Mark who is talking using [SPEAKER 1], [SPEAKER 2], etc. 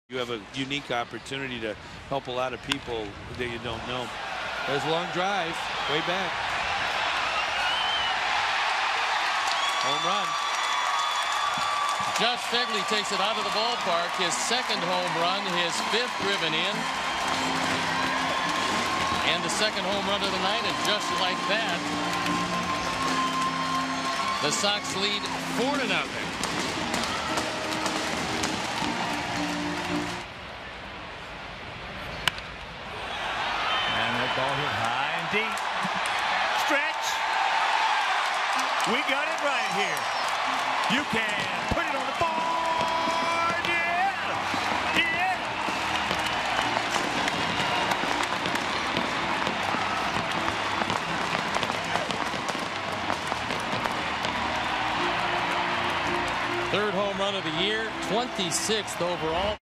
[SPEAKER 1] You have a unique opportunity to help a lot of people that you don't know. There's a long drive, way back. Home run.
[SPEAKER 2] Josh Phegley takes it out of the ballpark. His second home run, his fifth driven in. And the second home run of the night, and just like that, the Sox lead 4-0.
[SPEAKER 3] Ball hit high and deep. Stretch. We got it right here. You can put it on the board. Yeah. Yeah.
[SPEAKER 2] Third home run of the year, 26th overall.